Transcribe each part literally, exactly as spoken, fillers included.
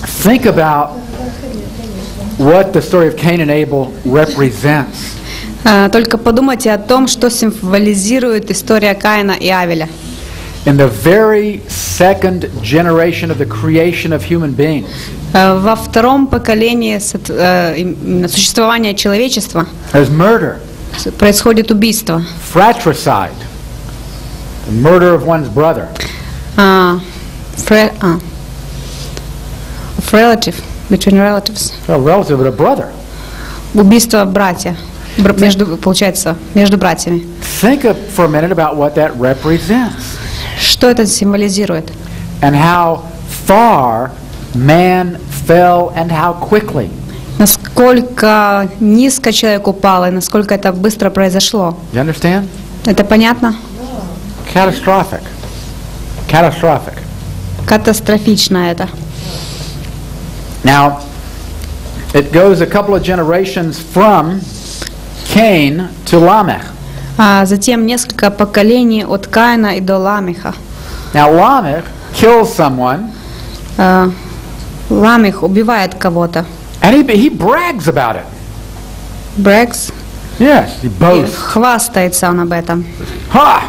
think about what the story of Cain and Abel represents. Только подумайте о том, что символизирует история Каина и Авеля. In the very second generation of the creation of human beings, Во втором поколении существования человечества there's murder, происходит убийство. fratricide, the murder of one's brother. Uh, fre- uh, of relative, between relatives. A relative of a brother. Убийство братья, бр- между, получается, между братьями. Think of, for a minute about what that represents. Что это символизирует? And how far man fell and how quickly. Насколько низко человек упал и насколько это быстро произошло. You understand? Это понятно? Catastrophic. Catastrophic. Катастрофично это. Now, it goes a couple of generations from Cain to Lamech. А затем несколько поколений от Каина и до Ламеха. Now, Lamech kills someone. А, Ламех убивает кого-то. And he, he brags about it. Брекс. Yes, he boasts. Хвастается он об этом. Ha!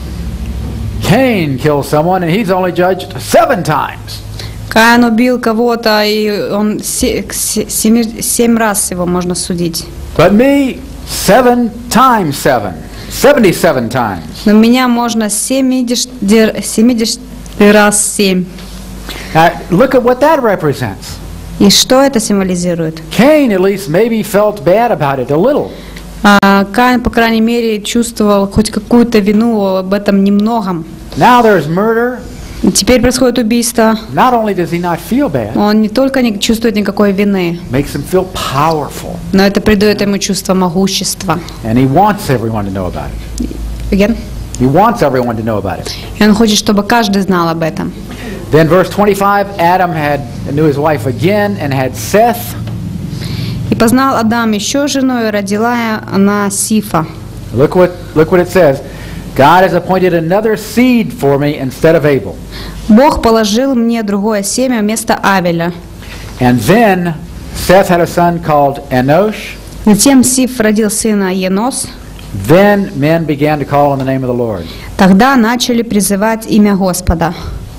Cain kills someone and he's only judged seven times. Каин убил кого-то, и он се- се- семи- семь раз его можно судить. But me, seven times seven. Seventy-seven times. Но меня можно семьдесят, семьдесят раз семь. Now, look at what that represents. И что это символизирует? Cain, at least, maybe felt bad about it a little. А, Каин, по крайней мере, чувствовал хоть какую-то вину об этом немногом. Now there's murder. И теперь происходит убийство. Not only does he not feel bad, Он не только не чувствует никакой вины, makes him feel powerful. но это придает ему чувство могущества. And he wants everyone to know about it. Again? He wants everyone to know about it. И он хочет, чтобы каждый знал об этом. Then verse twenty-five, Adam had knew his wife again and had Seth. И познал Адам еще жену, и родила она Сифа. Look what look what it says. God has appointed another seed for me instead of Abel. Бог положил мне другое семя вместо Авеля. And then Seth had a son called Enosh. Затем Сиф родил сына Енос. Then men began to call on the name of the Lord. Тогда начали призывать имя Господа.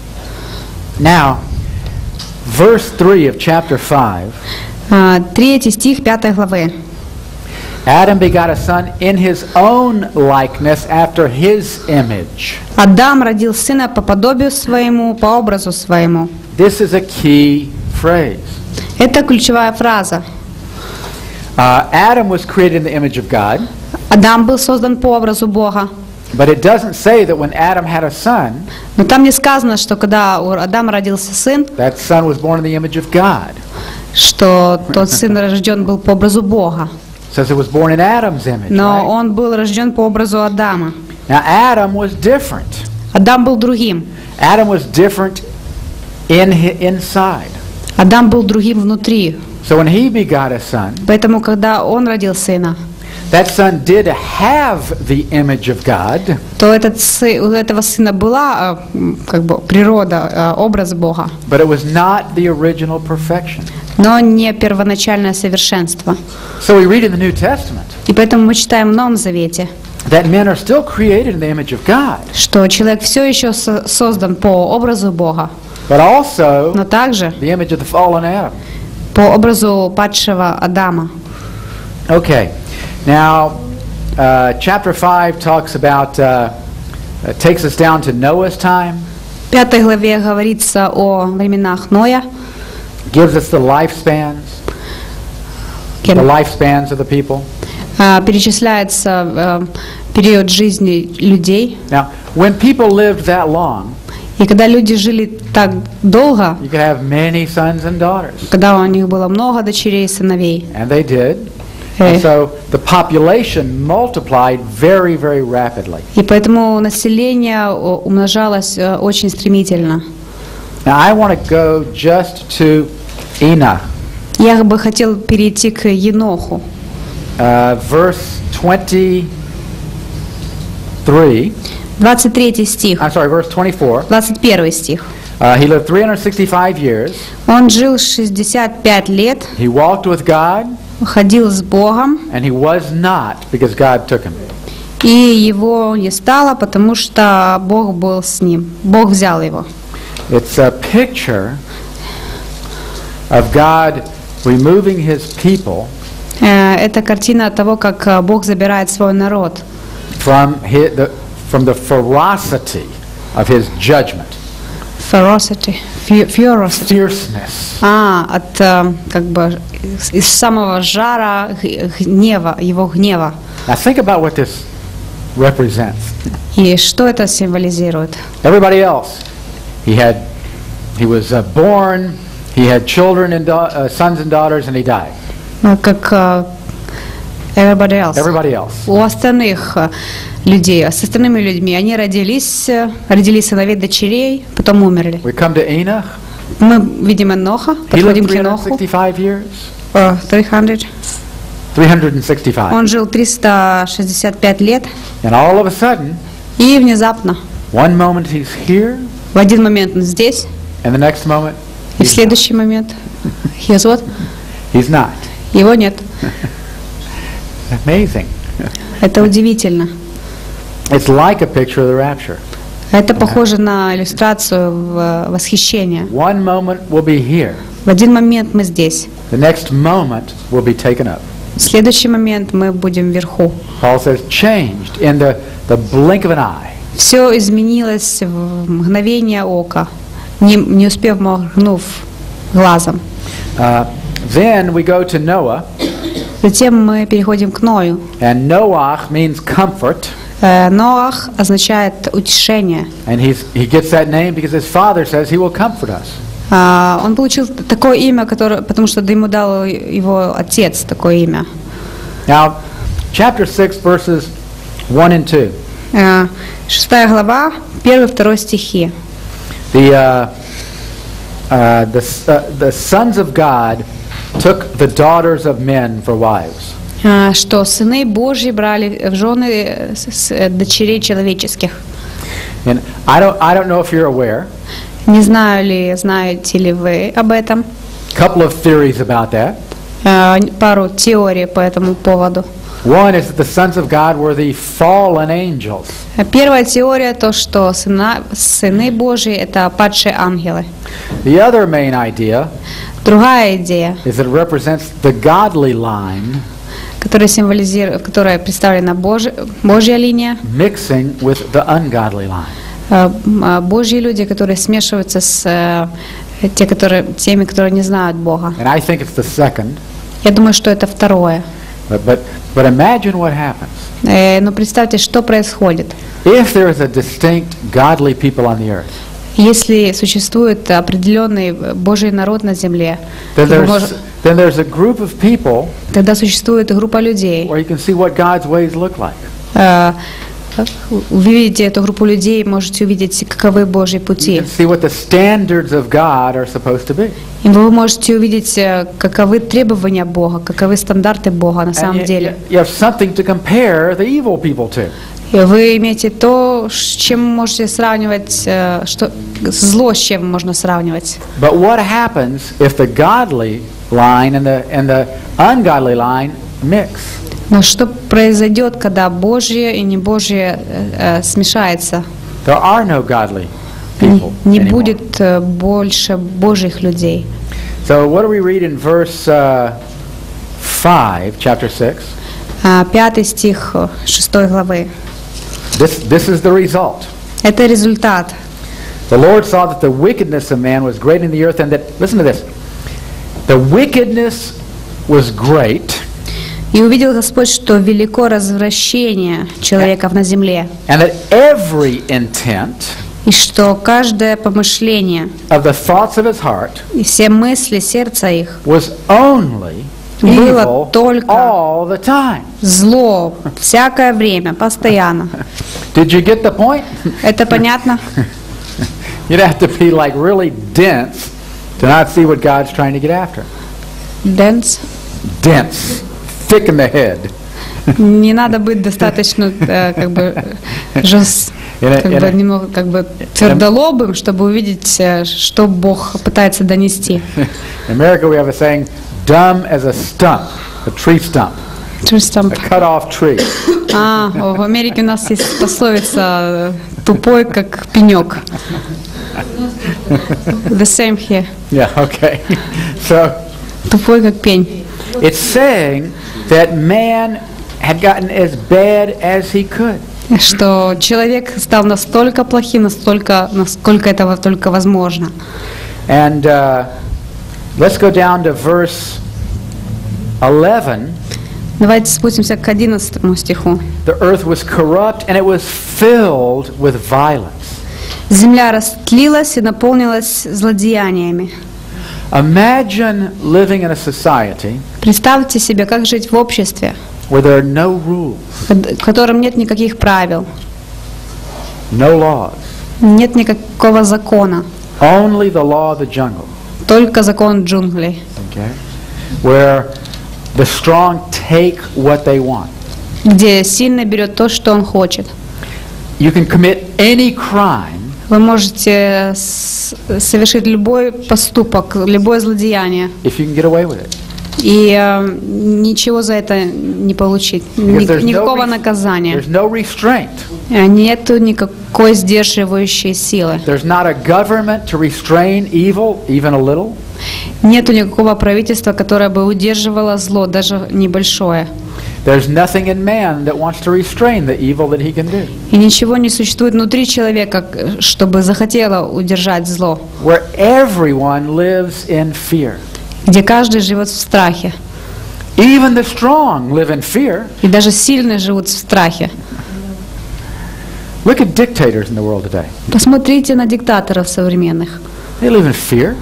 Now, verse three of chapter five. А, Третий стих пятой главы. Adam begot a son in his own likeness after his image. Адам родил сына по подобию своему, по образу своему. This is a key phrase. Это ключевая фраза. Uh, Adam was created in the image of God, Адам был создан по образу Бога. but it doesn't say that when Adam had a son, Но там не сказано, что когда у Адама родился сын, that son was born in the image of God. что тот сын рожден был по образу Бога. It says it was born in Adam's image. Но Right? он был рожден по образу Адама. Now Adam was different. Адам был другим. Adam was different in hi- inside. Адам был другим внутри. So when he begot a son, Поэтому, когда он родил сына, that son did have the image of God, то этот сы, у этого сына была э, м, как бы природа, э, образ Бога, but it was not the original perfection. но не первоначальное совершенство. So we read in the New Testament И поэтому мы читаем в Новом Завете, that men are still created in the image of God, что человек все еще со- создан по образу Бога, but also но также the image of the fallen Adam. по образу падшего Адама. Okay, now uh, chapter five talks about, uh, uh, takes us down to Noah's time, В пятой главе говорится о временах Ноя, gives us the lifespans, the lifespans of the people. э, перечисляется э, период жизни людей. Now, when people lived that long, И когда люди жили так долго, you could have many sons and daughters, когда у них было много дочерей и сыновей, and they did. Hey. And so the population multiplied very, very rapidly. и поэтому население о, умножалось э, очень стремительно. Now, I want to go just to Enoch, Я бы хотел перейти к Еноху. uh, verse twenty-three. двадцать третий стих, I'm sorry, verse twenty-four. двадцать первый стих. Uh, he lived three hundred sixty-five years. Он жил шестьдесят пять лет, He walked with God, ходил с Богом, and he was not because God took him. и его не стало, потому что Бог был с ним. Бог взял его. It's a picture of God removing his people Э, Это картина того, как э, Бог забирает свой народ from his, the, from the ferocity of his judgment, ferocity, fu- ferocity. fierceness. А, от э, как бы из- из самого жара г- гнева, его гнева. Now think about what this represents. И что это символизирует? Everybody else, he had, he was uh, born, he had children and da- uh, sons and daughters, and he died. Ну, как э, everybody else. Everybody else. У остальных э, людей, с остальными людьми, они родились, э, родили сыновей, дочерей, потом умерли. We come to Enoch. Мы видим Эноха, He lived подходим к three hundred Еноху. sixty-five years. Э, триста. three hundred sixty-five. Он жил триста шестьдесят пять лет, And all of a sudden, и внезапно, one moment he's here, в один момент он здесь, and the next moment и в he's not. следующий момент he's what? He's not. Его нет. Amazing. Это удивительно. It's like a picture of the rapture. Это похоже на иллюстрацию в- восхищения. One moment we'll be here. В один момент мы здесь, The next moment we'll be taken up. в следующий момент мы будем вверху. Paul says, changed in the, the blink of an eye. Все изменилось в мгновение ока, не, не успев моргнув глазом. Uh, then we go to Noah, Затем мы переходим к Ною. and Noach means comfort, Э, Ноах означает утешение. and he's, he gets that name because his father says he will comfort us. А, Он получил такое имя, которое, потому что ему дал его отец такое имя. Now, chapter six, verses one and two. Э, Шестая глава, первый, второй стихи. The, uh, uh, the, s- uh, the sons of God took the daughters of men for wives. Э, Что сыны Божьи брали в жены э, с- с- э, дочерей человеческих. And I don't, I don't know if you're aware, Не знаю ли, знаете ли вы об этом. a couple of theories about that. Э, Пару теорий по этому поводу. One is that the sons of God were the fallen angels. Первая теория то, что сына, сыны Божьи это падшие ангелы. The other main idea Другая идея, is that it represents the godly line которая символизирует, которая представлена Божь, Божья линия, mixing with the ungodly line. э, м, э, Божьи люди, которые смешиваются с э, те, которые, теми, которые не знают Бога. And I think it's the second. Я думаю, что это второе. But, but, but imagine what happens. Э, Но представьте, что происходит. If there is a distinct godly people on the earth, Если существует определенный Божий народ на земле, then вы there's, мож- then there's a group of people тогда существует группа людей. where you can see what God's ways look like. Э, Вы видите эту группу людей, можете увидеть, каковы Божьи You пути. can see what the standards of God are supposed to be. И вы можете увидеть, э, каковы требования Бога, каковы стандарты Бога на And самом you, деле. you have something to compare the evil people to. И вы имеете то, с чем можете сравнивать, э, что зло с чем можно сравнивать. But what happens if the godly line and the, and the ungodly line mix? Но что произойдет, когда Божье и небожье э, э, смешается? There are no godly Не, people не anymore. будет э, больше Божьих людей. So what do we read in verse uh, five, chapter six? А, Пятый стих э, шестой главы. This, this is the result. Это результат. The Lord saw that the wickedness of man was great in the earth, and that, listen to this, the wickedness was great, И увидел Господь, что велико развращение человеков на земле, and that every intent и что каждое помышление of the thoughts of his heart и все мысли сердца их was only Было evil только all the time. зло всякое время, постоянно. Did you get the point? Это понятно? You'd have to be like really dense to not see what God's trying to get after. Dense. Dense, thick in the head. Не надо быть достаточно э, как бы жест- In a- как in бы a- немного как бы твердолобым, чтобы увидеть, э, что Бог пытается донести. In America, we have a saying, dumb as a stump, a tree stump, Tree stump. a cut-off tree. А, в Америке у нас есть пословица «тупой, как пенек». The same here. Yeah, okay. So Тупой, как пень. it's saying that man had gotten as bad as he could. Что человек стал настолько плохим, настолько, насколько этого только возможно. And uh, let's go down to verse eleven. Давайте спустимся к одиннадцатому стиху. The earth was corrupt and it was filled with violence. Земля растлилась и наполнилась злодеяниями. Imagine living in a society Представьте себе, как жить в обществе, where there are no rules, в котором нет никаких правил, no laws, нет никакого закона, only the law of the jungle. только закон джунглей, Okay, where the strong take what they want. где сильный берет то, что он хочет. You can commit any crime Вы можете с- совершить любой поступок, любое злодеяние, if you can get away with it. и э, ничего за это не получить, Because ни- there's no никакого res- наказания. There's no restraint. Э, Нету никакой сдерживающей силы. There's not a government to restrain evil, even a little. Нету никакого правительства, которое бы удерживало зло, даже небольшое. There's nothing in man that wants to restrain the evil that he can do. И ничего не существует внутри человека, э, чтобы захотело удержать зло, Where everyone lives in fear. где каждый живет в страхе. Even the strong live in fear. И даже сильные живут в страхе. Look at dictators in the world today. Посмотрите на диктаторов современных. They live in fear.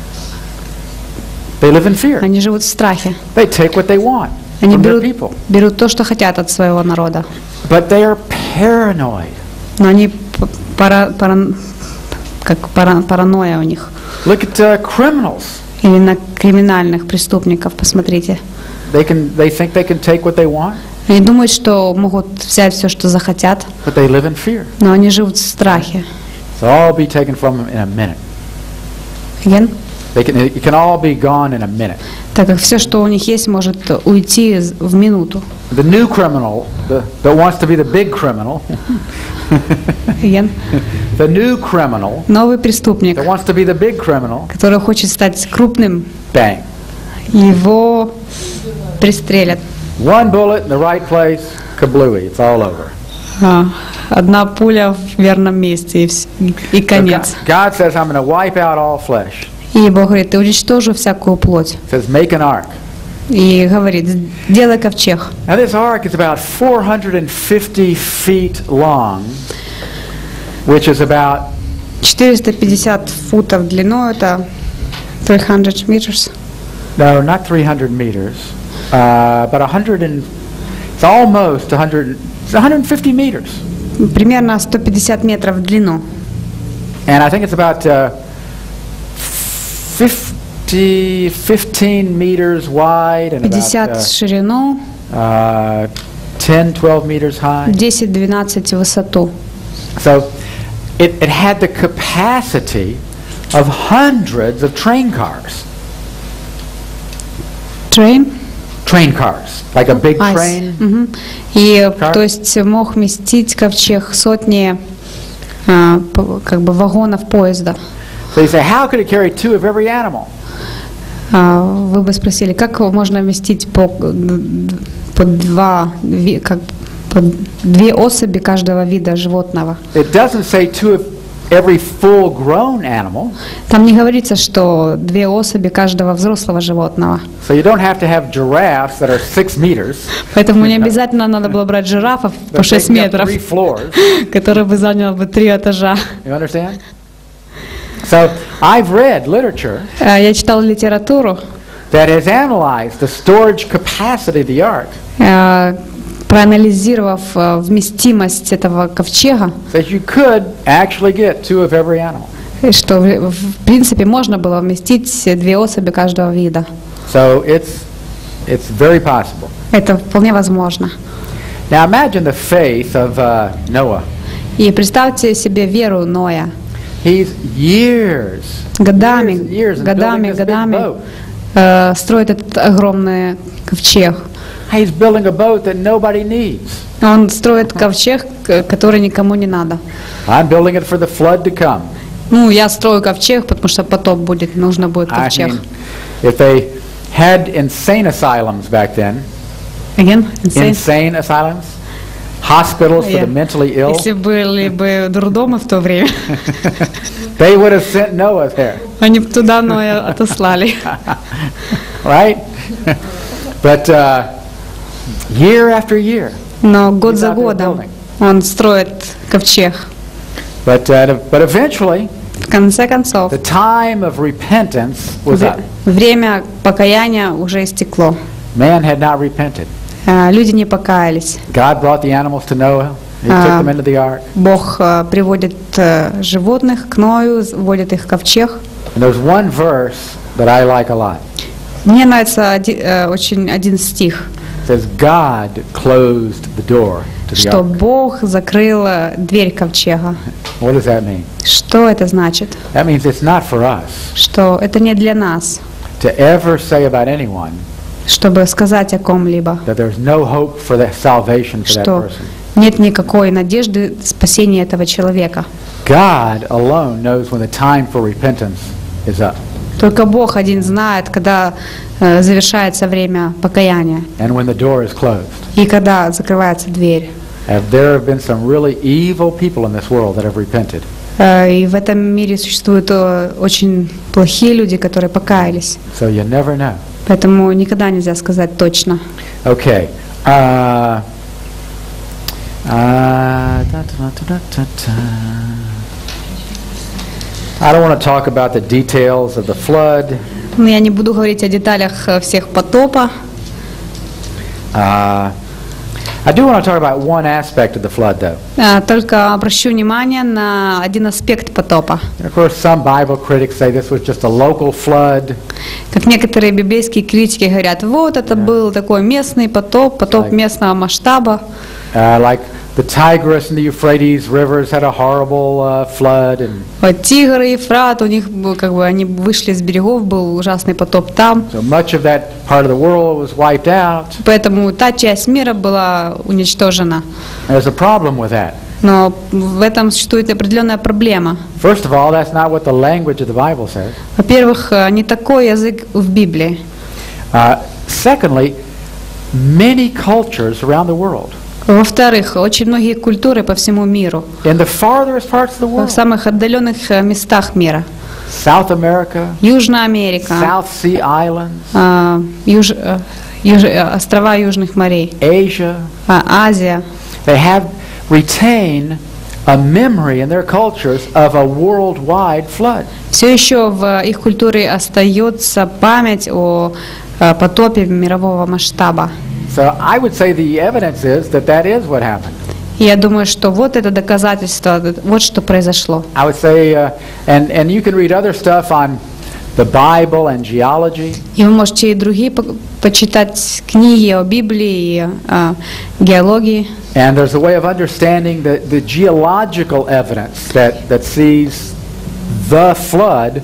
They live in fear. Они живут в страхе. They take what they want Они from their берут, people. берут то, что хотят от своего народа. But they are paranoid. Но они п- пара, пара- как пара- паранойя у них. Look at uh, criminals. Или на криминальных преступников, посмотрите. They can. They think they can take what they want, Они думают, что могут взять все, что захотят, but they live in fear. но они живут в страхе. It'll all be taken from them in a minute. Again? They can. It can all be gone in a minute. Так как все, что у них есть, может уйти з- в минуту. The new criminal the, that wants to be the big criminal, Again? the new criminal Новый преступник, that wants to be the big criminal, который хочет стать крупным, bang. его пристрелят. One bullet in the right place, kablooey, it's all over. А, Одна пуля в верном месте, и, вс- и So конец. God, God says, I'm going to wipe out all flesh. И Бог говорит, ты уничтожу всякую плоть. Says, make an ark. И говорит, делай ковчег. Now this ark is about four hundred fifty feet long, which is about четыреста пятьдесят футов длиной, это триста meters. no, not three hundred meters, uh, but one hundred and it's almost one hundred. It's one hundred fifty meters, Примерно сто пятьдесят метров в длину. and I think it's about uh, fifty, fifteen meters wide and пятьдесят about в ширину, uh, uh, ten, twelve meters high. десять-двенадцать в высоту. So it, it had the capacity of hundreds of train cars. Train? Train cars, like a big Ice. train. Мгм. И Car. то есть мог вместить ковчег сотни а, п- как бы вагонов поезда. So you say, how could it carry two of every animal? А, Вы бы спросили, как можно вместить по, по два, ви- как, по две особи каждого вида животного? It doesn't say two of every full-grown animal, Там не говорится, что две особи каждого взрослого животного. so you don't have to have giraffes that are six meters, Поэтому не обязательно надо было брать жирафов по that шесть take up метров, three floors. который бы занял бы три этажа. You understand? So I've read literature А, Я читал литературу, that has analyzed the storage capacity of the ark, а, проанализировав а, вместимость этого ковчега, that you could actually get two of every animal. и что в, в принципе можно было вместить две особи каждого вида. So it's it's very possible. Это вполне возможно. Now imagine the faith of uh, Noah. И представьте себе веру Ноя. He's years, Годами, years and years in годами, building this big годами boat. э, строит этот огромный ковчег. He's building a boat that nobody needs. Он строит ковчег, к- который никому не надо. I'm building it for the flood to come. Ну, я строю ковчег, потому что потоп будет, нужно будет I ковчег. mean, if they had insane asylums back then, Again? Insane? insane asylums, hospitals for Yeah. the mentally ill, Если были бы дурдомы в то время, they would have sent Noah there, они бы туда Ноя отослали. right? But uh, year after year. Но год He's за out there годом building. он строит ковчег. But, uh, but eventually, В конце концов, the time of repentance was up. вре- время покаяния уже истекло. Man had not repented. Э, Люди не покаялись. God brought the animals to Noah. He took Ah. them into the ark. Бог э, приводит э, животных к Ною, вводит их в ковчег. And there's one verse that I like a lot. Мне нравится оди- э, очень один стих, It says, God closed the door to the что ark. Бог закрыл э, дверь ковчега. What does that mean? Что это значит? That means it's not for us Что это не для нас, to ever say about anyone чтобы сказать о ком-либо, that there's no hope for the salvation for that что person. нет никакой надежды спасения этого человека. God alone knows when the time for repentance is up Только Бог один знает, когда э, завершается время покаяния and when the door is closed. и когда закрывается дверь. Have there have been some really evil people in this world that have repented? Э, И в этом мире существуют э, очень плохие люди, которые покаялись. So you never know. Поэтому никогда нельзя сказать точно. Okay. Uh, uh, da, da, da, da, da, da. I don't want to talk about the details of the flood. Но я не буду говорить о деталях э, всех потопа. Uh, I do want to talk about one aspect of the flood, though. Э, Только обращу внимание на один аспект потопа. Of course, some Bible critics say this was just a local flood. Как некоторые библейские критики говорят, вот это был такой местный потоп, потоп местного масштаба. Uh, like the Tigris and the Euphrates rivers had a horrible uh, flood, and Вот Тигр и Ефрат, у них был, как бы они вышли с берегов, был ужасный потоп там. so much of that part of the world was wiped out. Поэтому та часть мира была уничтожена. There's a problem with that. Но в этом существует определенная проблема. First of all, that's not what the language of the Bible says. Во-первых, э, не такой язык в Библии. Uh, secondly, many cultures around the world, Во-вторых, очень многие культуры по всему миру, in the farthest parts of the в world, самых отдаленных э, местах мира, South America, Южная Америка, South Sea Islands, э, Юж- э, Юж- э, острова Южных морей, Asia, э, Азия, they have retained a memory in their cultures of a worldwide flood. все еще в их культуре остается память о э, потопе мирового масштаба. So I would say the evidence is that that is what happened. И я думаю, что вот это доказательство, вот что произошло. I would say, uh, and, and you can read other stuff on the Bible and geology. И вы можете и другие по- почитать книги о Библии и э, геологии. And there's a way of understanding the, the geological evidence that, that sees the flood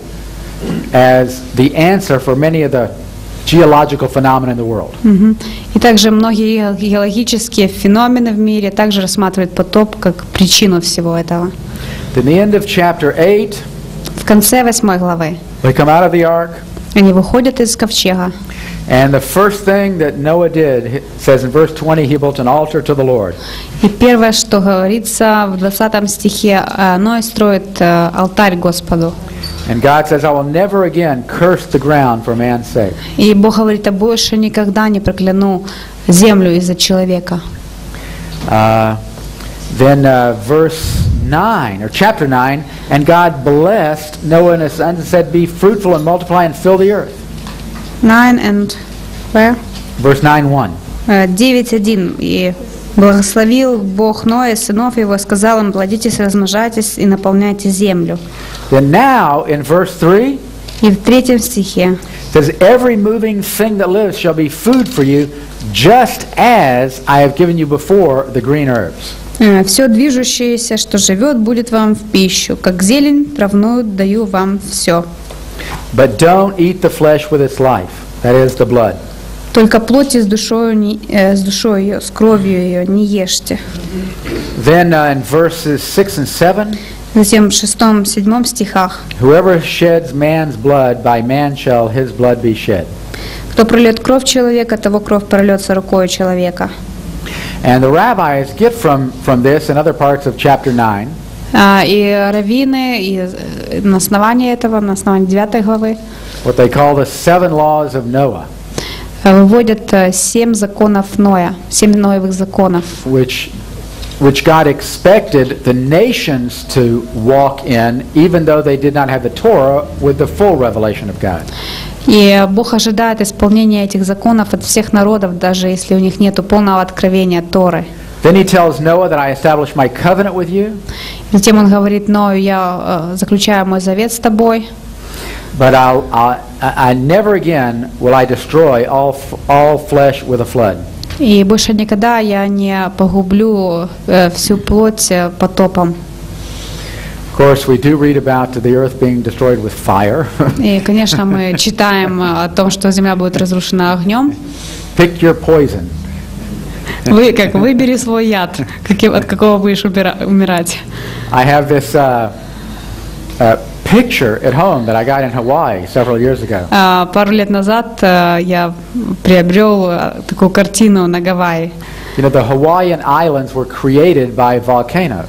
as the answer for many of the geological phenomena in the world. Мгм. И также многие геологические феномены в мире также рассматривают потоп как причину всего этого. At the end of chapter eight, В конце восьмой главы they come out of the ark, они выходят из ковчега. and the first thing that Noah did, it says in verse twenty, he built an altar to the Lord. И первое, что говорится в двадцатом стихе, э, Ной строит э, алтарь Господу. And God says, I will never again curse the ground for man's sake. И Бог говорит, я больше никогда не прокляну землю из-за человека. Uh, then uh, verse nine, or chapter nine, and God blessed Noah and his sons and said, be fruitful and multiply and fill the earth. Nine and where? Verse nine one. Э, девять один. И благословил Бог Ноя, сынов его, сказал им, плодитесь, размножайтесь и наполняйте землю. Then now, in verse three, И в третьем стихе it says, every moving thing that lives shall be food for you, just as I have given you before the green herbs. Все движущееся, что живет, будет вам в пищу, как зелень травную даю вам все. But don't eat the flesh with its life, that is the blood. Только плоти с душой, не, э, с душой ее, с кровью ее не ешьте. Then uh, in verses six and seven, Затем в шестом, седьмом стихах. whoever sheds man's blood, by man shall his blood be shed. Кто прольет кровь человека, того кровь прольется рукою человека. And the rabbis get from, from this and other parts of chapter nine, А, и раввины, и э, на основании этого, на основании девятой главы, what they call the seven laws of Noah, выводят э, семь законов Ноя, семь Ноевых законов, which which God expected the nations to walk in, even though they did not have the Torah with the full revelation of God. И Бог ожидает исполнения этих законов от всех народов, даже если у них нет полного откровения Торы. Then he tells Noah that I establish my covenant with you, Затем он говорит: Ною, я э, заключаю мой завет с тобой, but I'll, I'll, I I never again will I destroy all f- all flesh with a flood. и больше никогда я не погублю э, всю плоть э, потопом. Of course, we do read about the earth being destroyed with fire. И, конечно, мы читаем о том, что земля будет разрушена огнем. Pick your poison. Вы как выбери свой яд, каким, от какого будешь убира- умирать. I have this uh, uh, picture at home that I got in Hawaii several years ago. А, пару лет назад э, я приобрел э, такую картину на Гавайи. You know, the Hawaiian Islands were created by volcanoes.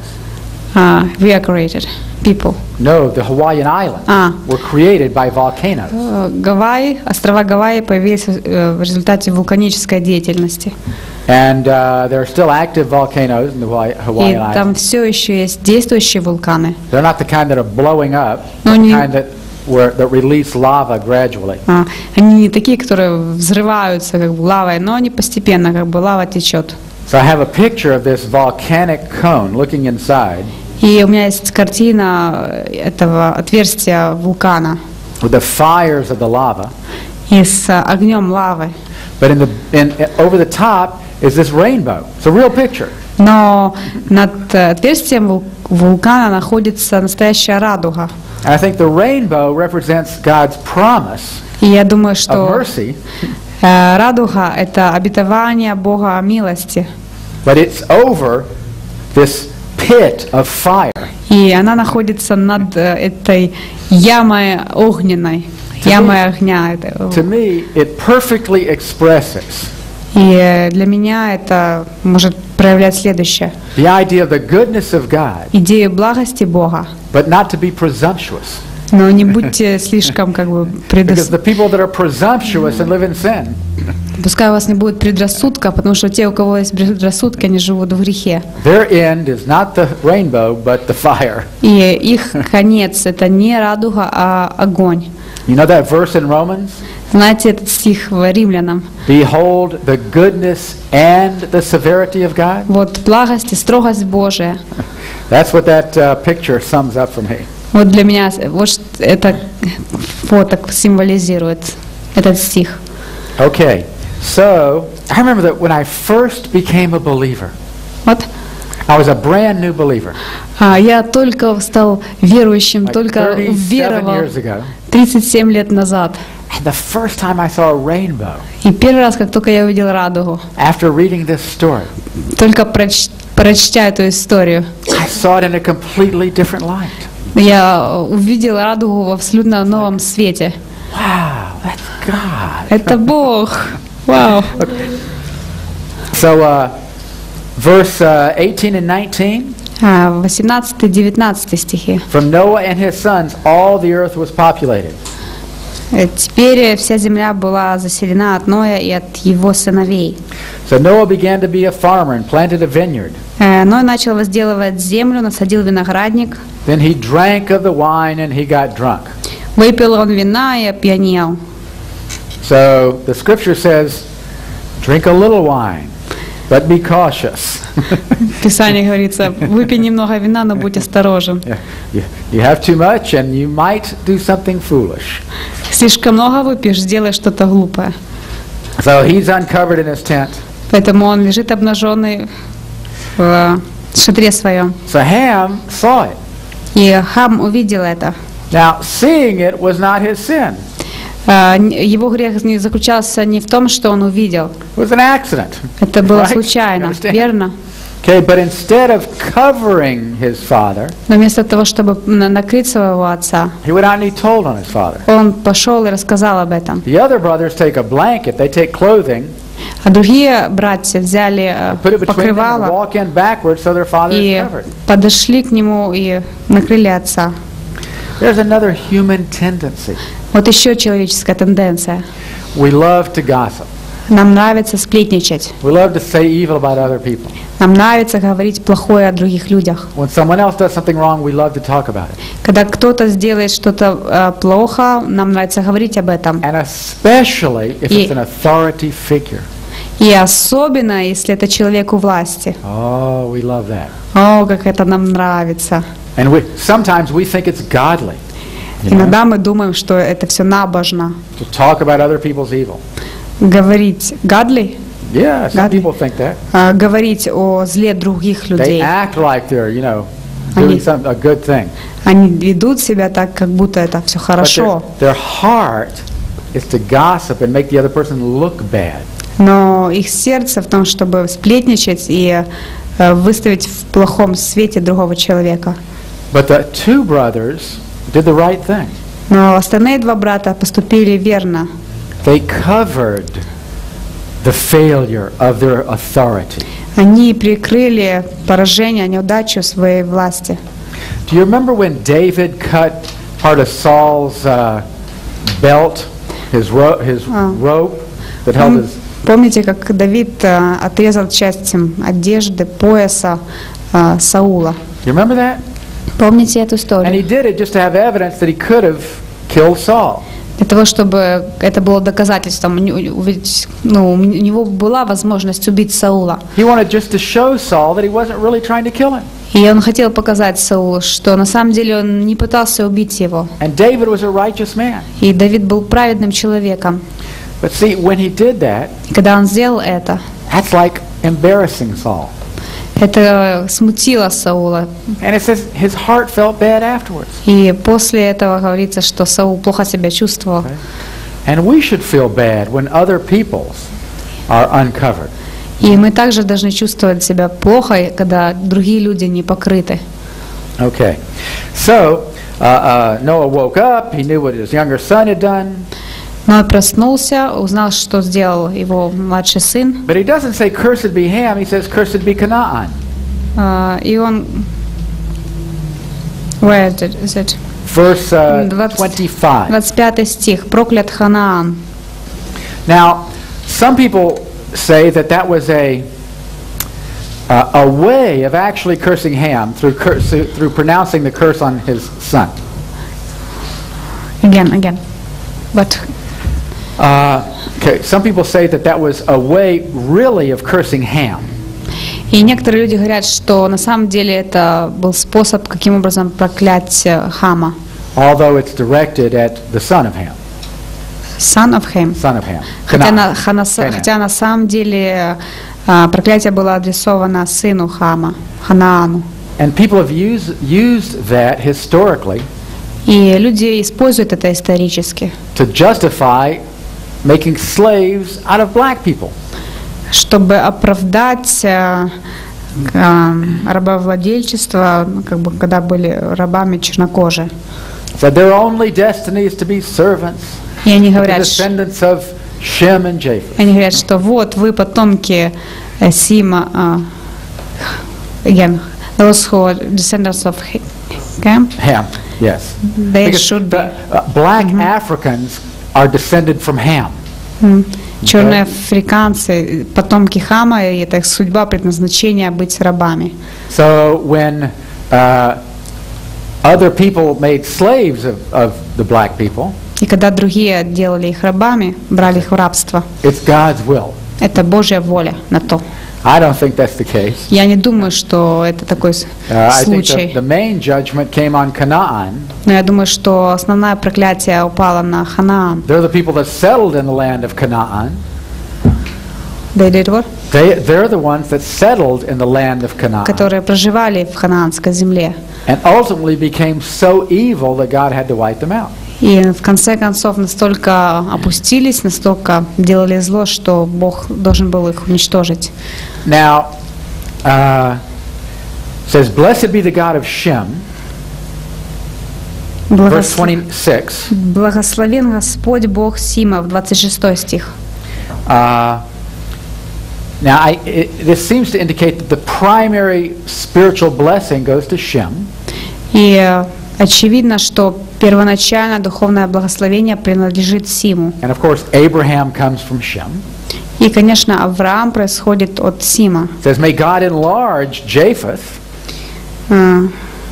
А, we are created people. No, the Hawaiian Islands Ah. were created by volcanoes. Э, Гавайи, острова Гавайи появились э, в результате вулканической деятельности. And uh, there are still active volcanoes in the Hawaii- И Hawaiian там Islands. все еще есть действующие вулканы. They're not the kind that are blowing up, No, but the не- kind that, were, that release lava gradually. А, они не такие, которые взрываются как бы лавой, но они постепенно, как бы лава течет. So I have a picture of this volcanic cone looking inside И у меня есть картина этого отверстия вулкана with the fires of the lava. и с огнем лавы. But in the, in, over the top is this rainbow. It's a real picture. Но над э, отверстием вул- вулкана находится настоящая радуга. And I think the rainbow represents God's promise И я думаю, of что mercy, э, радуга – это обетование Бога о милости. but it's over this pit of fire. И она находится над э, этой ямой огненной, ямой огня. Это- To me, it perfectly expresses И э, для меня это может проявлять следующее. the idea of the goodness of God, Идею благости Бога. but not to be presumptuous. Но не будьте слишком как бы Because предос... the people that are presumptuous and live in sin, Пускай у вас не будет предрассудка, потому что те, у кого есть предрассудки, они живут в грехе. their end is not the rainbow, but the fire. И их конец – это не радуга, а огонь. You know that verse in Romans? Знаете этот стих в Римлянам? Behold the goodness and the severity of God. Вот благость и строгость Божия. That's what that uh, picture sums up for me. Вот для меня вот ш- это фото символизирует этот стих. Okay, so I remember that when I first became a believer, Вот. I was a brand new believer. А, я только стал верующим, Like только thirty-seven веровал years ago. тридцать семь лет назад. And the first time I saw a rainbow, И первый раз, как только я увидел радугу, after reading this story, только проч- прочтя эту историю, I saw it in a completely different light. я увидел радугу в абсолютно новом свете. Wow, that's God. Это Бог! Вау! So, uh, verse uh, eighteen and nineteen, А, восемнадцатый-девятнадцатый стихи. from Noah and his sons, all the earth was populated. Э, Теперь вся земля была заселена от Ноя и от его сыновей. So Noah began to be a farmer and planted a vineyard. Э, Ной начал возделывать землю, насадил виноградник. Then he drank of the wine and he got drunk. Выпил он вина и опьянел. So the scripture says, drink a little wine, but be cautious. В Писании говорится: выпей немного вина, но будь осторожен. Yeah, you, you have too much and you might do something foolish. Слишком много выпьешь, сделаешь что-то глупое. So he's uncovered in his tent. Поэтому он лежит обнаженный в в шатре своем. So Ham saw it. И Хам увидел это. Now, seeing it was not his sin. А, н- Его грех не заключался не в том, что он увидел. It was an accident. Это было Right? случайно, You understand? верно? Okay, but instead of covering his father, Но вместо того, чтобы на- накрыть своего отца, he went out and he told on his father. он пошел и рассказал об этом. The other brothers take a blanket, they take clothing, А другие братья взяли э, put it between them and покрывало walk in backwards so their father is и covered. подошли к нему и накрыли отца. There's another human tendency. Вот еще человеческая тенденция. We love to gossip. Нам нравится сплетничать. We love to say evil about other people. Нам нравится говорить плохое о других людях. When someone else does something wrong, we love to talk about it. Когда кто-то сделает что-то э, плохо, нам нравится говорить об этом. And especially if И- it's an authority figure. И особенно, если это человек у власти. Oh, we love that. О, как это нам нравится. And we sometimes we think it's godly. You know, Иногда мы думаем, что это все набожно. to talk about other people's evil. Говорить гадли, Yeah, some Godly. people think that. э, говорить о зле других They людей. act like they're, you know, Они- doing some, a good thing. Они ведут себя так, как будто это все But their, хорошо. their heart is to gossip and make the other person look bad. Но их сердце в том, чтобы сплетничать и э, выставить в плохом свете другого человека. But the two brothers did the right thing. Но остальные два брата поступили верно. They covered the failure of their authority. Они прикрыли поражение, неудачу своей власти. Do you remember when David cut part of Saul's uh, belt, his, ro- his Oh. rope that held his... Помните, как Давид э, отрезал часть м, одежды, пояса э, Саула? You remember that? Помните эту And историю? he did it just to have evidence that he could have killed Saul. Для того, чтобы это было доказательством, у него- ведь, ну, у него была возможность убить Саула. He wanted just to show Saul that he wasn't really trying to kill him. И он хотел показать Саулу, что на самом деле он не пытался убить его. And David was a righteous man. И Давид был праведным человеком. But see, when he did that, И когда он сделал это, that's like embarrassing Saul. это смутило Саула. And it says his heart felt bad afterwards. И после этого говорится, что Саул плохо себя чувствовал. And we should feel bad when other people's are uncovered. И мы также должны чувствовать себя плохо, когда другие люди не покрыты. Okay. So, uh, uh, Noah woke up. He knew what his younger son had done. Но он проснулся, узнал, что сделал его младший сын. But he doesn't say, cursed be Ham. He says, cursed be Canaan. А, И он... Where is it? Is it? Verse uh, двадцать twenty-five. двадцать пятый стих. Проклят Ханаан. Now, some people say that that was a uh, a way of actually cursing Ham through, cur- through pronouncing the curse on his son. Again, again. But Uh, okay, some people say that that was a way really of cursing Ham. И некоторые люди говорят, что на самом деле это был способ, каким образом проклять э, Хама. Although it's directed at the son of Ham. Son of Ham. Son of Ham. Хотя Canaan. на, хана- Canaan. хотя на самом деле э, проклятие было адресовано сыну Хама, Ханаану. And people have used, used that historically И люди используют это исторически, to justify making slaves out of black people. чтобы оправдать э, э, рабовладельчество, ну, как бы, когда были рабами чернокожие. So their only destiny is to be servants, И они the говорят, ш- descendants of Shem and Japheth. они говорят, что вот вы потомки э, Сима, э, again, those who are descendants of Ham, Ham, yes. they Because should be. the, uh, black Africans are descended from Ham. М. Черные африканцы, потомки Хама, и это их судьба, предназначение быть рабами. So when uh, other people made slaves of, of the black people, И когда другие делали их рабами, брали их в рабство, it's God's will. это Божья воля на то. I don't think that's the case. Я не думаю, что это такой с- Uh, I think случай. the, the main judgment came on Canaan. Но я думаю, что основное проклятие упало на Ханаан. They're the people that settled in the land of Canaan. They did what? They, they're the ones that settled in the land of Canaan. которые проживали в ханаанской земле. And ultimately became so evil that God had to wipe them out. И в конце концов настолько опустились, настолько делали зло, что Бог должен был их уничтожить. Now, uh, says, "Blessed be the God of Shem." Verse twenty-six. Благословен Господь Бог Сима, в двадцать шестой стих. Uh, now, I, it, this seems to indicate that the primary spiritual blessing goes to Shem. И очевидно, что первоначально духовное благословение принадлежит Симу. And of course, Abraham comes from Shem. И, конечно, Авраам происходит от Сима. It says, "May God enlarge Japheth." Uh,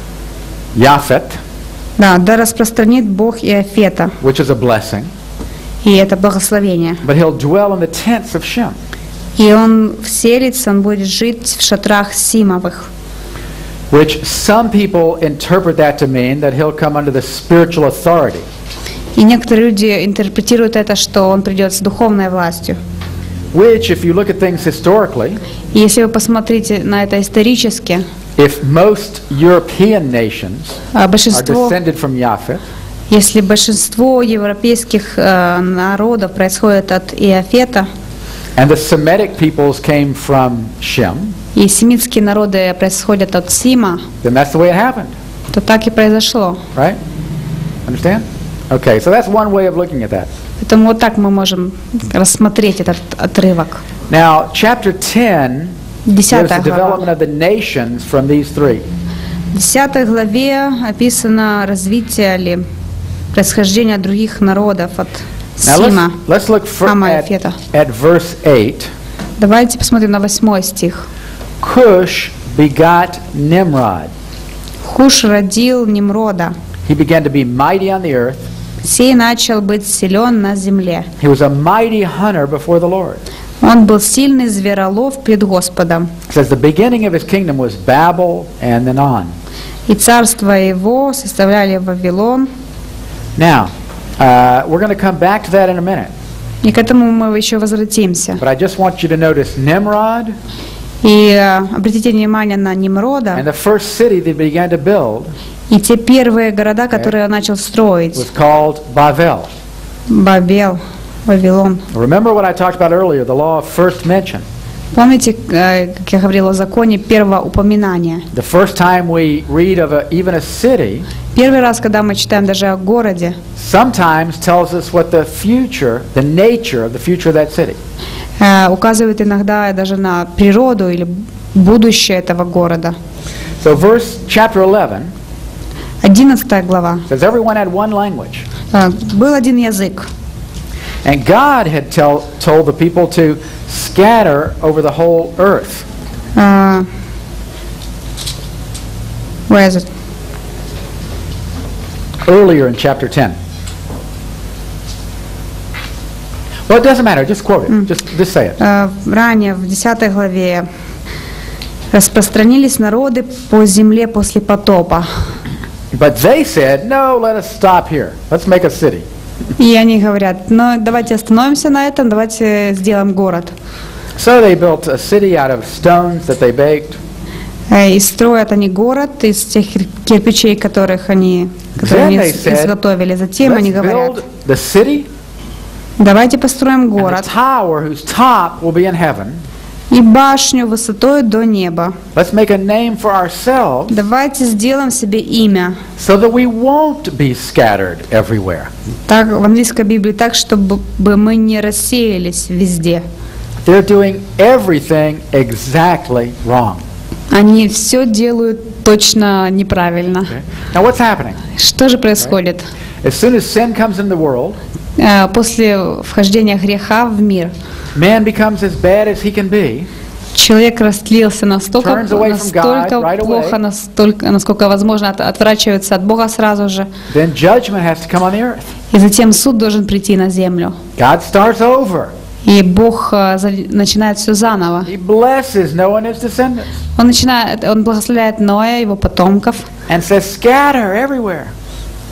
Japheth, да, да распространит Бог Иофета, which is a blessing, и это благословение. but he'll dwell in the tents of Shem. И он вселится, он будет жить в шатрах Симовых. Which some people interpret that to mean that he'll come under the spiritual authority. И некоторые люди интерпретируют это, что он придет с духовной властью. Which, if you look at things historically, И если вы посмотрите на это исторически, if most European nations а, are большинство, descended from Japheth, если большинство европейских э, народов происходит от Иофета, and the Semitic peoples came from Shem, и семитские народы происходят от Сима, then that's the way it happened, то так и произошло. right? Understand? Okay, so that's one way of looking at that. Поэтому вот так мы можем рассмотреть этот отрывок. Now, chapter ten gives Десятая the глава. development of the nations from these three. В десятой главе описано развитие или происхождение других народов от Now Сима, let's, let's look for, Хама и at, Иофета. at verse eight. Давайте посмотрим на восьмой стих. Cush begot Nimrod. Хуш родил Nimрода. He began to be mighty on the earth. Сей начал быть силен на земле. He was a mighty hunter before the Lord. Он был сильный зверолов пред Господом. It says the beginning of his kingdom was Babel and then on. И царство его составляли Вавилон. Now, uh, we're going to come back to that in a minute. И к этому мы еще возвратимся. But I just want you to notice Nimrod И э, обратите внимание на and Нимрода the first city they began to build и те первые города, которые он начал строить. was called Bavel. Бабел, Вавилон. Remember what I talked about earlier, the law of first mention. Помните, э, как я говорила о законе первого упоминания? The first time we read of a, even a city, Первый раз, когда мы читаем даже о городе, sometimes tells us what the future, the nature of the future of that city. э, указывает иногда даже на природу или будущее этого города. So verse chapter eleven Одиннадцатая глава. says everyone had one language. Э, был один язык. And God had tell, told the people to scatter over the whole earth. Э, where is it? Earlier in chapter ten. Well, it doesn't matter. Just quote it. Just, just say it. Э, ранее, в десятой главе, распространились народы по земле после потопа. But they said, no, let us stop here. Let's make a city. И они говорят, ну давайте остановимся на этом, давайте сделаем город. So they built a city out of stones that they baked. Э, И строят они город из тех кир- кирпичей, которых они, которые Then они they с- said, изготовили. Затем let's они говорят, build the city давайте построим and the город tower whose top will be in heaven. и башню высотой до неба. Let's make a name for ourselves Давайте сделаем себе имя. so that we won't be scattered everywhere. Так, в английской Библии так, чтобы бы мы не рассеялись везде. They're doing everything exactly wrong. Они все делают точно неправильно. Okay? Now what's happening? Что же происходит? As soon as sin comes in the world, Э, После вхождения греха в мир man becomes as bad as he can be. человек растлился настолько, Turns away from God настолько right away. плохо, настолько, насколько возможно, от- отворачивается от Бога сразу же. Then judgment has to come on the earth. И затем суд должен прийти на землю. God starts over. И Бог э, за- начинает все заново. He blesses Noah and his descendants Он начинает, он благословляет Ноя, его потомков, and says, scatter everywhere.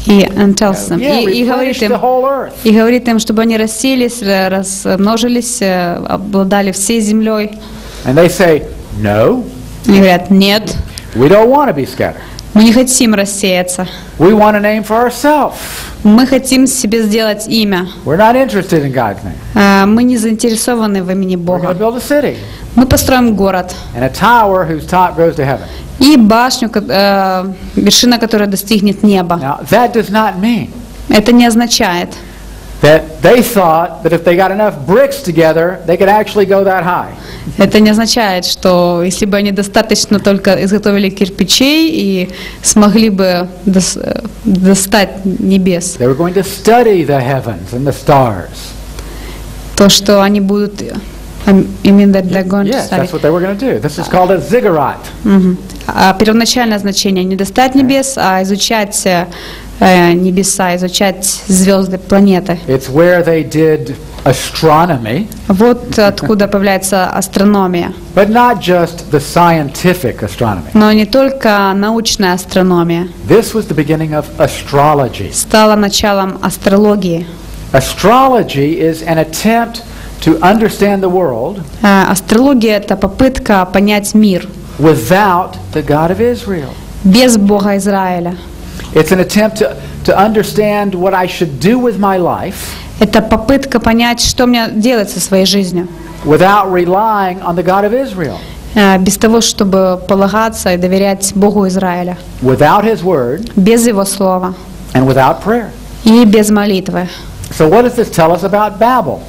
И and tells them. Yeah, И, и говорит replenish им, the whole earth. и говорит им, чтобы они расселись, э, размножились, э, обладали всей землей. And they say, no, Они говорят, нет, we don't want to be scattered. мы не хотим рассеяться. We want a name for ourselves. Мы хотим себе сделать имя. We're not interested in God's name. Э, Мы не заинтересованы в имени We're going to Бога. build a city Мы построим город. and a tower whose top goes to heaven. И башню, ко- э, вершина которой достигнет неба. Now, that does not mean Это не означает, that they thought that if they got enough bricks together, they could actually go that high. это не означает, что если бы они достаточно только изготовили кирпичей и смогли бы дос- э, достать небес, They were going to study the heavens and the stars. то, что они будут... I mean that they're going to Yes, study. that's what they were going to do. This is called a ziggurat. Мгм. А первоначальное значение не достать небес, а изучать э, э, небеса, изучать звезды, планеты. It's where they did astronomy, Вот откуда появляется астрономия. but not just the scientific astronomy. Но не только научная астрономия. This was the beginning of astrology. Стала началом астрологии. Astrology is an attempt to understand the world Э, Астрология – это попытка понять мир without the God of Israel. без Бога Израиля. It's an attempt to, to understand what I should do with my life Это попытка понять, что мне делать со своей жизнью, without relying on the God of Israel, э, без того, чтобы полагаться и доверять Богу Израиля, without His Word, без Его Слова and without prayer. и без молитвы. So what does this tell us about Babel,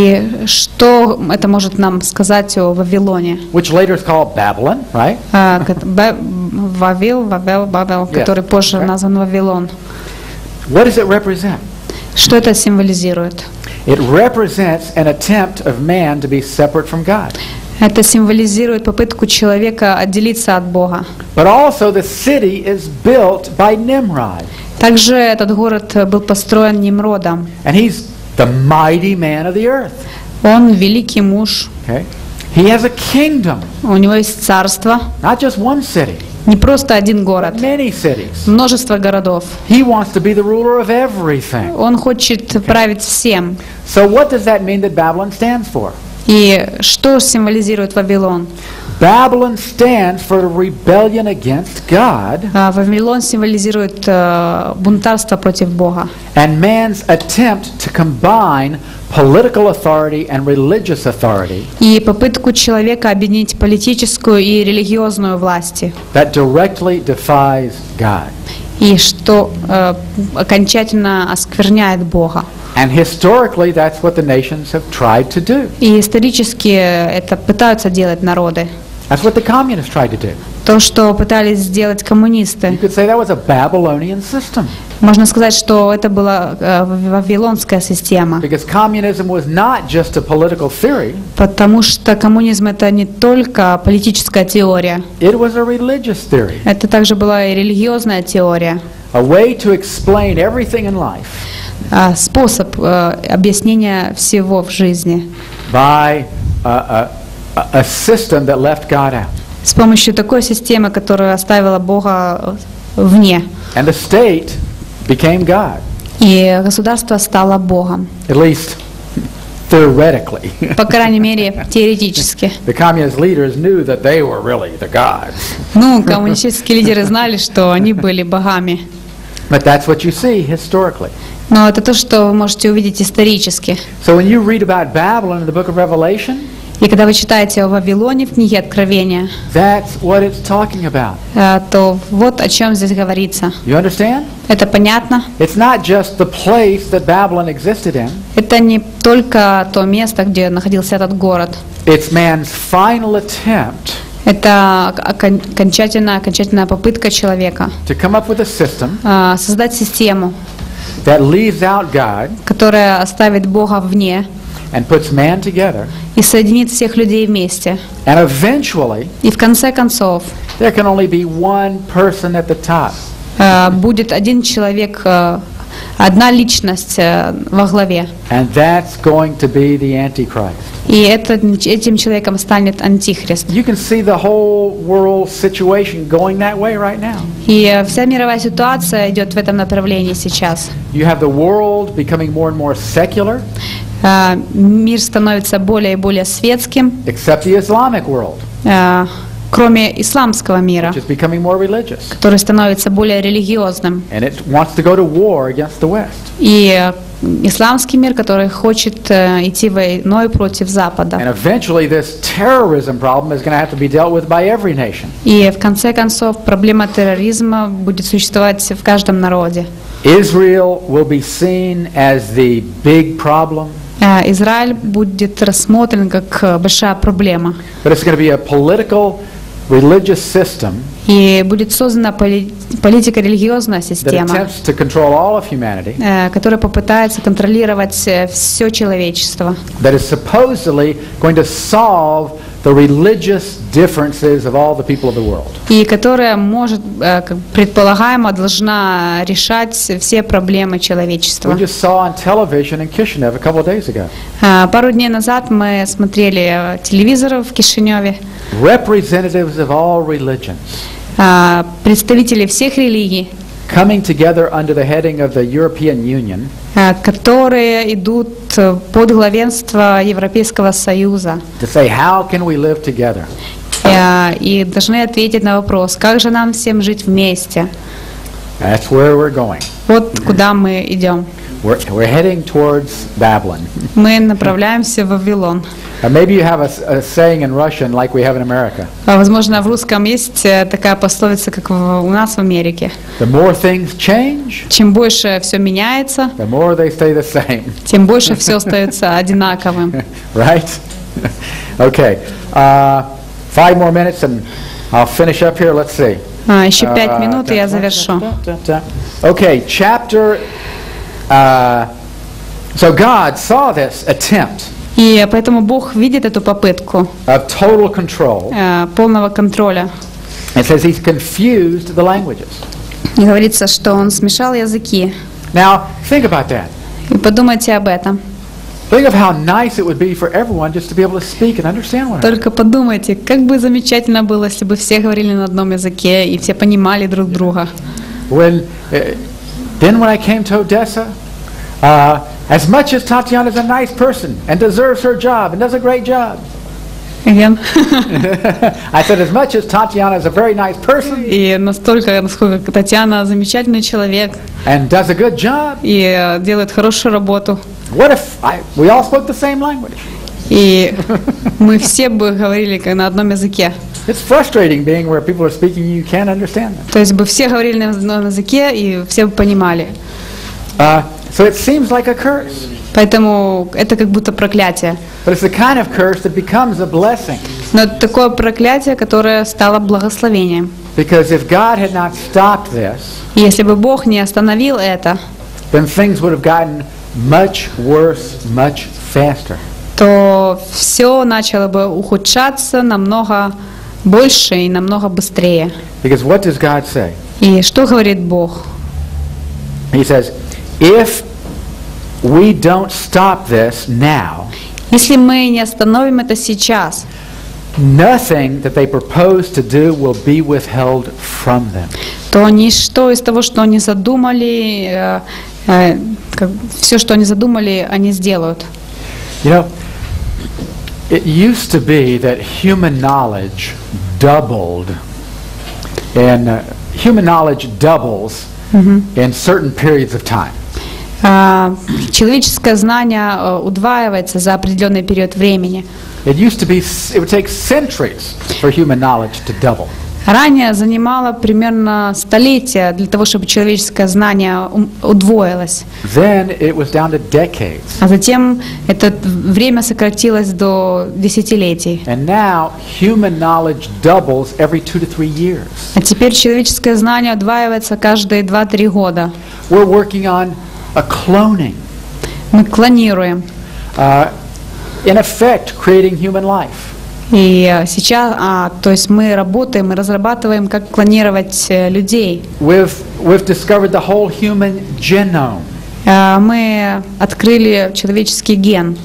И что это может нам сказать о Вавилоне? which later is called Babylon, right? Э, как- Бе- Вавил, Вавел, Бавел, Yes. который позже Okay. назван Вавилон. What does it represent? Что это символизирует? It represents an attempt of man to be separate from God. Это символизирует попытку человека отделиться от Бога. But also the city is built by Nimrod, Также этот город был построен Nimrodом. and he's the mighty man of the earth. Он великий муж, Okay? He has a kingdom, у него есть царство, not just one city, не просто один город, but many cities. множество городов. He wants to be the ruler of everything. Он хочет править всем. So what does that mean that Babylon stands for? И что символизирует Вавилон? Babylon stands for the rebellion against God А, Вавилон символизирует э, бунтарство против Бога and man's attempt to combine political authority and religious authority и попытку человека объединить политическую и религиозную власти, that directly defies God. и что э, окончательно оскверняет Бога. And historically, that's what the nations have tried to do. И исторически это пытаются делать народы. That's what the communists tried to do. То, что пытались сделать You коммунисты. could say that was a Babylonian system, Можно сказать, что это была э, вавилонская система, because communism was not just a political theory, потому что коммунизм это не только политическая теория, it was a religious theory, это также была и религиозная теория, a way to explain everything in life а, способ э, объяснения всего в жизни by a, a, a system that left God out. с помощью такой системы, которая оставила Бога вне. And the state became God, И государство стало Богом, at least theoretically. по крайней мере, теоретически. The communist leaders knew that they were really the gods. Ну, коммунистические лидеры знали, что они были богами. But that's what you see historically. Но это то, что вы можете увидеть исторически. So when you read about Babylon in the book of Revelation, И когда вы читаете о Вавилоне в книге Откровения, that's what it's talking about. э, то вот о чем здесь говорится. You understand? Это понятно? It's not just the place that Babylon existed in. Это не только то место, где находился этот город. It's man's final attempt Это окон- окончательная, окончательная попытка человека to come up with a system э, создать систему, that leaves out God которая оставит Бога вне and puts man together. и соединит всех людей вместе. And eventually, И в конце концов there can only be one person at the top. э, будет один человек, э, одна личность э, во главе. And that's going to be the Antichrist. И этот, этим человеком станет антихрист. You can see the whole world situation going that way right now. И вся мировая ситуация идет в этом направлении сейчас. You have the world becoming more and more secular, А, Мир становится более и более светским, except the Islamic world, а, кроме исламского мира, which is becoming more religious. который становится более религиозным. And it wants to go to war against the West. И исламский мир, который хочет э, идти войной против Запада. And eventually this terrorism problem is going to have to be dealt with by every nation. И в конце концов проблема терроризма будет существовать в каждом народе. Israel will be seen as the big problem, Э, Израиль будет рассмотрен как э, большая проблема. but it's going to be a political, religious system И будет создана поли- политико-религиозная that система, attempts to control all of humanity, э, которая попытается контролировать все человечество. that is supposedly going to solve the religious differences of all the people of the world. И которая может, э, как предполагаемо, должна решать все проблемы человечества. We just saw on television in Kishinev a couple of days ago. Э, Пару дней назад мы смотрели э, телевизор в Кишиневе. Representatives of all religions Э, Представители всех религий, coming together under the heading of the European Union э, которые идут э, под главенство Европейского Союза to say, how can we live together? э, и должны ответить на вопрос, как же нам всем жить вместе. That's where we're going. Вот куда мы идем. We're, we're heading towards Babylon. Мы направляемся в Вавилон. Uh, maybe you have a, s- a saying in Russian like we have in America. А, Возможно, в русском есть э, такая пословица, как в- у нас в Америке. The more things change, Чем больше все меняется, the more they stay the same. тем больше все остается одинаковым. Right? Okay. Uh, five more minutes and I'll finish up here. Let's see. А, Еще пять Uh, минут, и я завершу. Okay, chapter. Uh, so God saw this attempt И поэтому Бог видит эту попытку of total control. э, полного контроля. It says He's confused the languages. И говорится, что Он смешал языки. Now, think about that. И подумайте об этом. Think of how nice it would be for everyone just to be able to speak and understand one another. Только подумайте, как бы замечательно было, если бы все говорили на одном языке и все понимали друг друга. When, uh, then when I came to Odessa, uh, as much as Tatiana is a nice person and deserves her job and does a great job, Again. I said as much as Tatiana is a very nice person И настолько, насколько Татьяна замечательный человек and does a good job, и э, делает хорошую работу. what if I, we all spoke the same language? И мы все бы говорили как на одном языке. It's frustrating being where people are speaking and you can't understand them. То есть бы все говорили на одном языке и все бы понимали. Uh, so it seems like a curse, Поэтому это как будто проклятие. but it's the kind of curse that becomes a blessing. Но это такое проклятие, которое стало благословением. Because if God had not stopped this, И если бы Бог не остановил это, then things would have gotten much worse, much faster. то все начало бы ухудшаться намного больше и намного быстрее. Because what does God say? И что говорит Бог? He says, if we don't stop this now, Если мы не остановим это сейчас, nothing that they propose to do will be withheld from them. то ничто из того, что они задумали, э, э, как, все, что они задумали, они сделают. You know, it used to be that human knowledge doubled, and uh, human knowledge doubles in certain periods of time. А, Человеческое знание э, удваивается за определенный период времени. It used to be, it would take centuries for human knowledge to double. Ранее занимало примерно столетия для того, чтобы человеческое знание ум- удвоилось. Then it was down to decades. А затем это время сократилось до десятилетий. And now human knowledge doubles every two to three years. А теперь человеческое знание удваивается каждые два-три года. We're working on a cloning, Мы клонируем. uh, in effect creating human life. И э, сейчас, а, то есть мы работаем, мы разрабатываем, как клонировать э, людей. We've, we've discovered the whole human genome. Э, Мы открыли человеческий ген.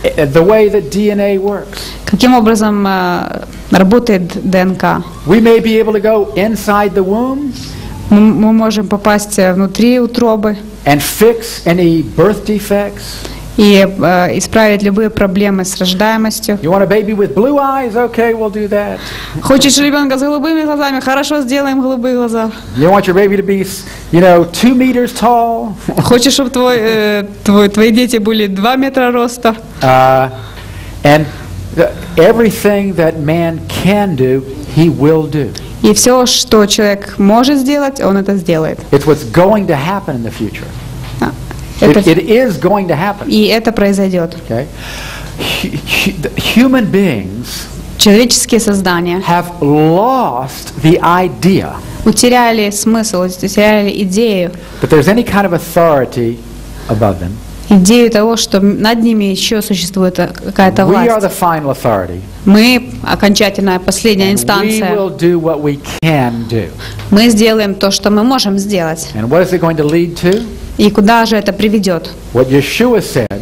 the way that D N A works. Каким образом э, работает ДНК? We may be able to go inside the womb Мы, мы можем попасть внутри утробы and fix any birth defects. и э, исправить любые проблемы с рождаемостью. You want a baby with blue eyes? Okay, we'll do that. Хочешь ребенка с голубыми глазами? Хорошо, сделаем голубые глаза. You want your baby to be, you know, two meters tall? Хочешь, чтобы твой, э, твой, твои дети были два метра роста? Uh, and the, everything that man can do, he will do. И все, что человек может сделать, он это сделает. It's what's going to happen in the future. А, It, это- it is going to happen. И это произойдет. Okay? Hu- hu- the Human beings Человеческие создания have lost the idea утеряли смысл, утеряли идею, that there's any kind of authority above them. идею того, что над ними еще существует какая-то We are власть. the final authority. Мы окончательная, последняя We инстанция. will do what we can do. Мы сделаем то, что мы можем сделать. And what is it going to lead to? И куда же это приведет? What Yeshua said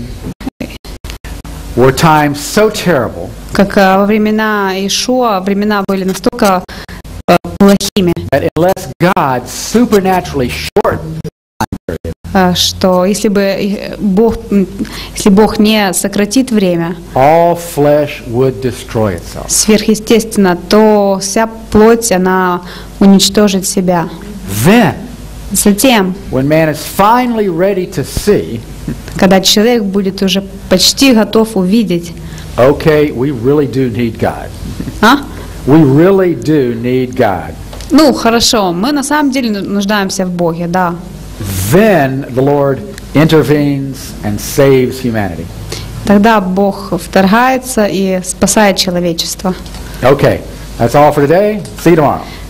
were times so terrible Как э, во времена Иешуа, времена были настолько э, плохими, that unless God supernaturally shortened, э, что если бы э, Бог, м, если Бог не сократит время all flesh would destroy itself. сверхъестественно, то вся плоть, она уничтожит себя. Then, Затем, when man is finally ready to see, когда человек будет уже почти готов увидеть, okay, we really do need God. а? We really do need God. Ну, хорошо, мы на самом деле ну- нуждаемся в Боге, да. Then the Lord intervenes and saves humanity. Тогда Бог вторгается и спасает человечество. Okay, that's all for today. See you tomorrow.